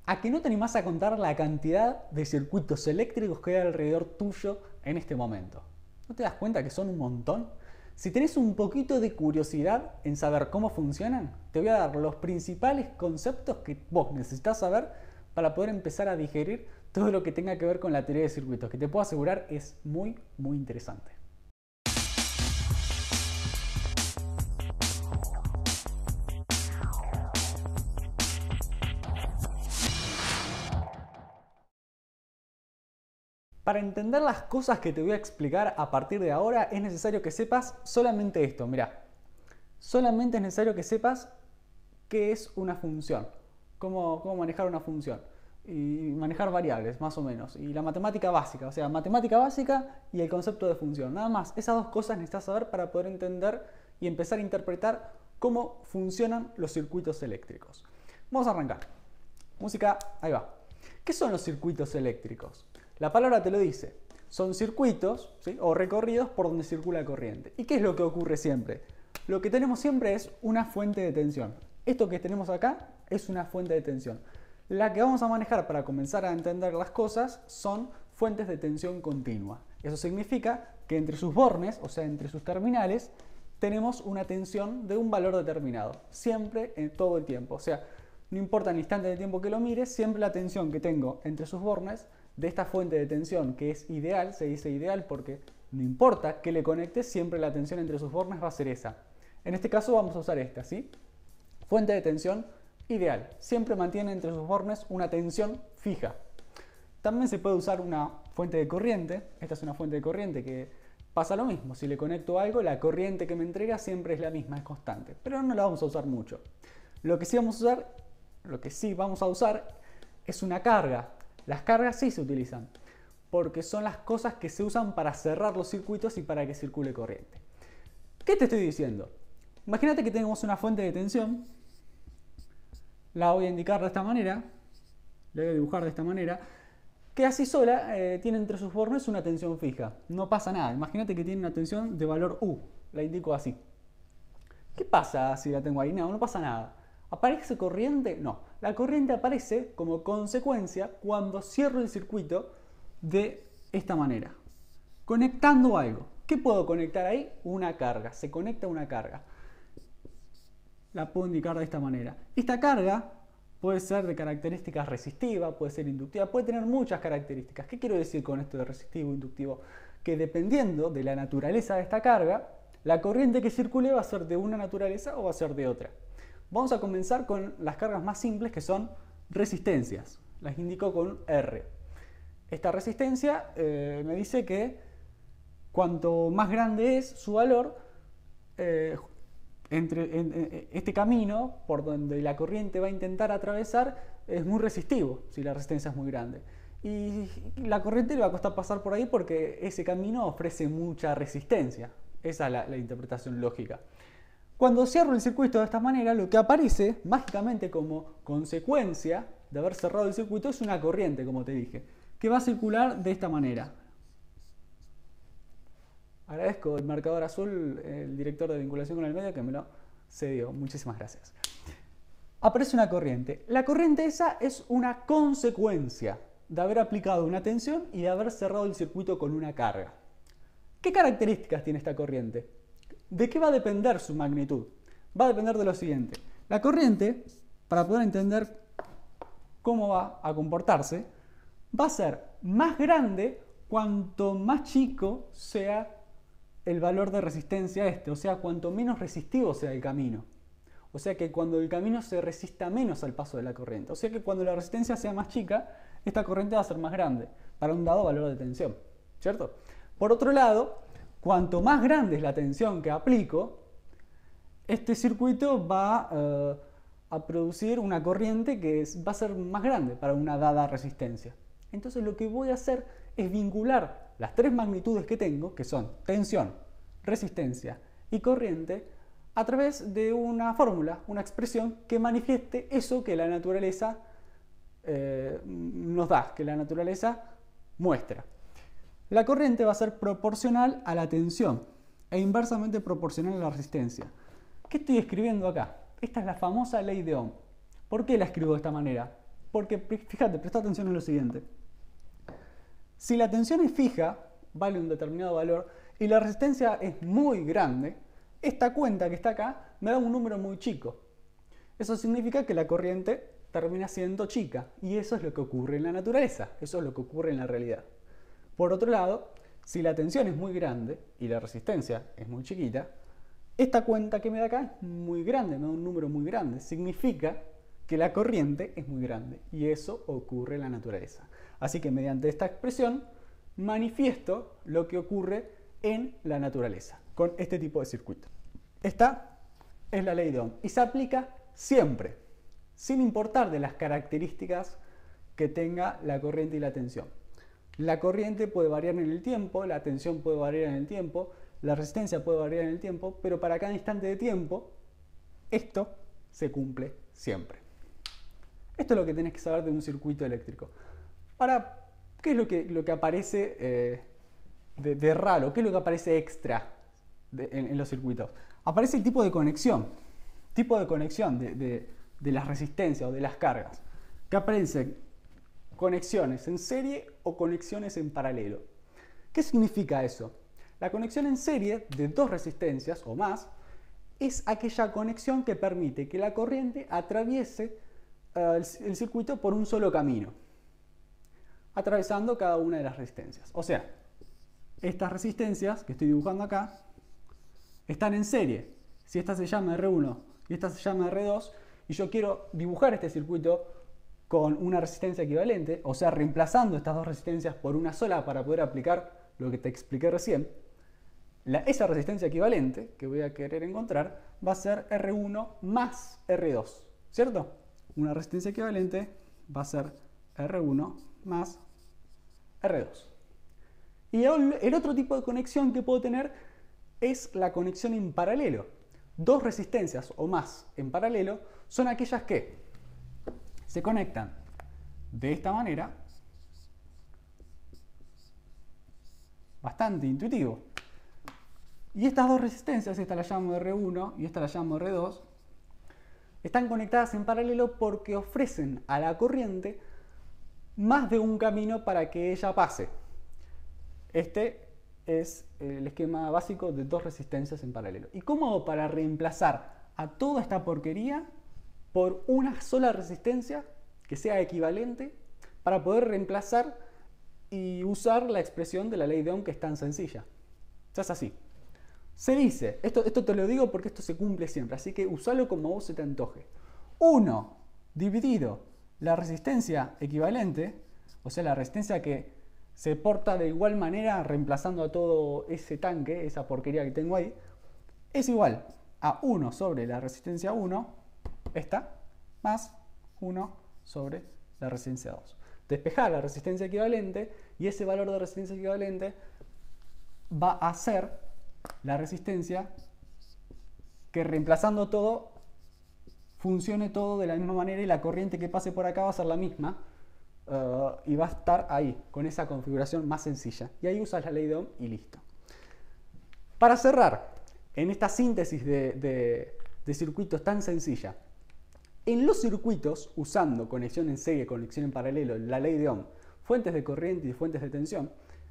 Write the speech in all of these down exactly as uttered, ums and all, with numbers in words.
¿A que no te animás a contar la cantidad de circuitos eléctricos que hay alrededor tuyo en este momento? ¿No te das cuenta que son un montón? Si tenés un poquito de curiosidad en saber cómo funcionan, te voy a dar los principales conceptos que vos necesitas saber para poder empezar a digerir todo lo que tenga que ver con la teoría de circuitos, que te puedo asegurar es muy, muy interesante. Para entender las cosas que te voy a explicar a partir de ahora es necesario que sepas solamente esto. Mirá, solamente es necesario que sepas qué es una función, cómo, cómo manejar una función y manejar variables, más o menos. Y la matemática básica, o sea, matemática básica y el concepto de función. Nada más, esas dos cosas necesitas saber para poder entender y empezar a interpretar cómo funcionan los circuitos eléctricos. Vamos a arrancar. Música, ahí va. ¿Qué son los circuitos eléctricos? La palabra te lo dice. Son circuitos, ¿sí?, o recorridos por donde circula corriente. ¿Y qué es lo que ocurre siempre? Lo que tenemos siempre es una fuente de tensión. Esto que tenemos acá es una fuente de tensión. La que vamos a manejar para comenzar a entender las cosas son fuentes de tensión continua. Eso significa que entre sus bornes, o sea, entre sus terminales, tenemos una tensión de un valor determinado. Siempre, en todo el tiempo. O sea, no importa el instante de tiempo que lo mires, siempre la tensión que tengo entre sus bornes de esta fuente de tensión, que es ideal, se dice ideal porque no importa que le conectes, siempre la tensión entre sus bornes va a ser esa. En este caso vamos a usar esta, ¿sí? Fuente de tensión ideal. Siempre mantiene entre sus bornes una tensión fija. También se puede usar una fuente de corriente. Esta es una fuente de corriente que pasa lo mismo. Si le conecto algo, la corriente que me entrega siempre es la misma, es constante. Pero no la vamos a usar mucho. Lo que sí vamos a usar, lo que sí vamos a usar es una carga. Las cargas sí se utilizan, porque son las cosas que se usan para cerrar los circuitos y para que circule corriente. ¿Qué te estoy diciendo? Imagínate que tenemos una fuente de tensión, la voy a indicar de esta manera, la voy a dibujar de esta manera, que así sola eh, tiene entre sus bornes una tensión fija. No pasa nada, imagínate que tiene una tensión de valor U, la indico así. ¿Qué pasa si la tengo ahí? No, no pasa nada. ¿Aparece corriente? No. La corriente aparece como consecuencia cuando cierro el circuito de esta manera, conectando algo. ¿Qué puedo conectar ahí? Una carga. Se conecta una carga. La puedo indicar de esta manera. Esta carga puede ser de características resistiva, puede ser inductiva, puede tener muchas características. ¿Qué quiero decir con esto de resistivo e inductivo? Que dependiendo de la naturaleza de esta carga, la corriente que circule va a ser de una naturaleza o va a ser de otra. Vamos a comenzar con las cargas más simples, que son resistencias. Las indico con R. Esta resistencia eh, me dice que cuanto más grande es su valor, eh, entre, en, en, este camino por donde la corriente va a intentar atravesar es muy resistivo, si la resistencia es muy grande. Y la corriente le va a costar pasar por ahí porque ese camino ofrece mucha resistencia. Esa es la, la interpretación lógica. Cuando cierro el circuito de esta manera, lo que aparece mágicamente como consecuencia de haber cerrado el circuito es una corriente, como te dije, que va a circular de esta manera. Agradezco el marcador azul, el director de vinculación con el medio, que me lo cedió. Muchísimas gracias. Aparece una corriente. La corriente esa es una consecuencia de haber aplicado una tensión y de haber cerrado el circuito con una carga. ¿Qué características tiene esta corriente? ¿De qué va a depender su magnitud? Va a depender de lo siguiente. La corriente, para poder entender cómo va a comportarse, va a ser más grande cuanto más chico sea el valor de resistencia este, o sea, cuanto menos resistivo sea el camino. O sea que cuando el camino se resista menos al paso de la corriente. O sea que cuando la resistencia sea más chica, esta corriente va a ser más grande para un dado valor de tensión, ¿cierto? Por otro lado, cuanto más grande es la tensión que aplico, este circuito va uh, a producir una corriente que es, va a ser más grande para una dada resistencia. Entonces lo que voy a hacer es vincular las tres magnitudes que tengo, que son tensión, resistencia y corriente, a través de una fórmula, una expresión que manifieste eso que la naturaleza eh, nos da, que la naturaleza muestra. La corriente va a ser proporcional a la tensión e inversamente proporcional a la resistencia. ¿Qué estoy escribiendo acá? Esta es la famosa ley de Ohm. ¿Por qué la escribo de esta manera? Porque, fíjate, presta atención en lo siguiente. Si la tensión es fija, vale un determinado valor, y la resistencia es muy grande, esta cuenta que está acá me da un número muy chico. Eso significa que la corriente termina siendo chica, y eso es lo que ocurre en la naturaleza, eso es lo que ocurre en la realidad. Por otro lado, si la tensión es muy grande y la resistencia es muy chiquita, esta cuenta que me da acá es muy grande, me da un número muy grande. Significa que la corriente es muy grande y eso ocurre en la naturaleza. Así que mediante esta expresión manifiesto lo que ocurre en la naturaleza con este tipo de circuito. Esta es la ley de Ohm y se aplica siempre, sin importar de las características que tenga la corriente y la tensión. La corriente puede variar en el tiempo, la tensión puede variar en el tiempo, la resistencia puede variar en el tiempo, pero para cada instante de tiempo, esto se cumple siempre. Esto es lo que tenés que saber de un circuito eléctrico. Ahora, ¿qué es lo que, lo que aparece eh, de, de raro? ¿Qué es lo que aparece extra de, en, en los circuitos? Aparece el tipo de conexión, tipo de conexión de, de, de las resistencias o de las cargas, que aparecen conexiones en serie o conexiones en paralelo. ¿Qué significa eso? La conexión en serie de dos resistencias o más es aquella conexión que permite que la corriente atraviese uh, el, el circuito por un solo camino, atravesando cada una de las resistencias. O sea, estas resistencias que estoy dibujando acá están en serie. Si esta se llama R uno y esta se llama R dos, y yo quiero dibujar este circuito con una resistencia equivalente, o sea, reemplazando estas dos resistencias por una sola para poder aplicar lo que te expliqué recién, la, esa resistencia equivalente que voy a querer encontrar va a ser R uno más R dos, ¿cierto? Una resistencia equivalente va a ser R uno más R dos. Y el, el otro tipo de conexión que puedo tener es la conexión en paralelo. Dos resistencias o más en paralelo son aquellas que se conectan de esta manera, bastante intuitivo. Y estas dos resistencias, esta la llamo R uno y esta la llamo R dos, están conectadas en paralelo porque ofrecen a la corriente más de un camino para que ella pase. Este es el esquema básico de dos resistencias en paralelo. ¿Y cómo hago para reemplazar a toda esta porquería por una sola resistencia que sea equivalente para poder reemplazar y usar la expresión de la ley de Ohm, que es tan sencilla? Ya es así. Se dice, esto, esto te lo digo porque esto se cumple siempre, así que usalo como a vos se te antoje. uno dividido la resistencia equivalente, o sea, la resistencia que se porta de igual manera reemplazando a todo ese tanque, esa porquería que tengo ahí, es igual a uno sobre la resistencia uno, esta, más uno sobre la resistencia dos. Despejar la resistencia equivalente y ese valor de resistencia equivalente va a ser la resistencia que, reemplazando todo, funcione todo de la misma manera y la corriente que pase por acá va a ser la misma uh, y va a estar ahí, con esa configuración más sencilla. Y ahí usas la ley de Ohm y listo. Para cerrar, en esta síntesis de, de, de circuitos tan sencilla, en los circuitos, usando conexión en serie, conexión en paralelo, la ley de Ohm, fuentes de corriente y fuentes de tensión,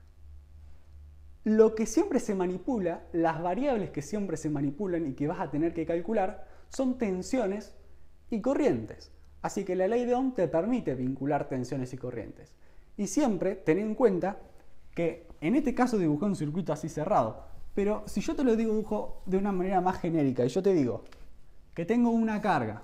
lo que siempre se manipula, las variables que siempre se manipulan y que vas a tener que calcular, son tensiones y corrientes. Así que la ley de Ohm te permite vincular tensiones y corrientes. Y siempre ten en cuenta que en este caso dibujé un circuito así cerrado, pero si yo te lo dibujo de una manera más genérica y yo te digo que tengo una carga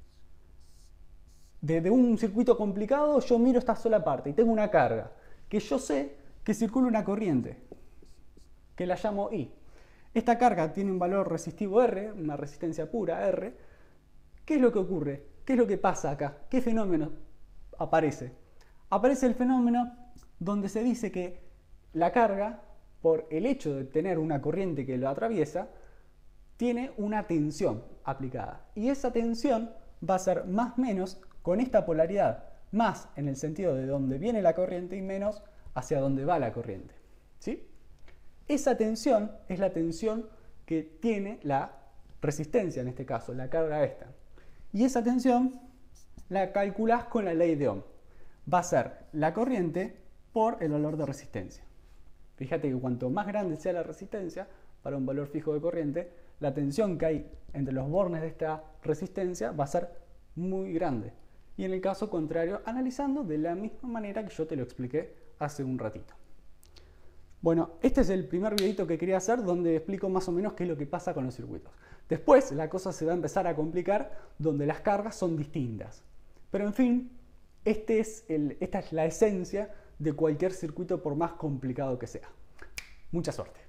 de un circuito complicado, yo miro esta sola parte y tengo una carga que yo sé que circula una corriente, que la llamo I. Esta carga tiene un valor resistivo R, una resistencia pura R. ¿Qué es lo que ocurre? ¿Qué es lo que pasa acá? ¿Qué fenómeno aparece? Aparece el fenómeno donde se dice que la carga, por el hecho de tener una corriente que lo atraviesa, tiene una tensión aplicada. Y esa tensión va a ser más o menos con esta polaridad, más en el sentido de donde viene la corriente y menos hacia donde va la corriente. ¿Sí? Esa tensión es la tensión que tiene la resistencia, en este caso, la carga esta. Y esa tensión la calculás con la ley de Ohm. Va a ser la corriente por el valor de resistencia. Fíjate que cuanto más grande sea la resistencia para un valor fijo de corriente, la tensión que hay entre los bornes de esta resistencia va a ser muy grande. Y en el caso contrario, analizando de la misma manera que yo te lo expliqué hace un ratito. Bueno, este es el primer videito que quería hacer donde explico más o menos qué es lo que pasa con los circuitos. Después la cosa se va a empezar a complicar donde las cargas son distintas. Pero en fin, este es el, esta es la esencia de cualquier circuito por más complicado que sea. Mucha suerte.